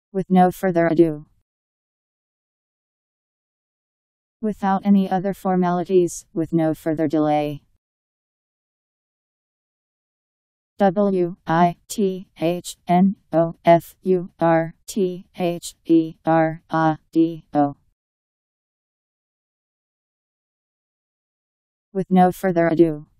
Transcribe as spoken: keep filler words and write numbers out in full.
With no further ado. Without any other formalities, with no further delay. W I T H N O F U R T H E R A D O. With no further ado.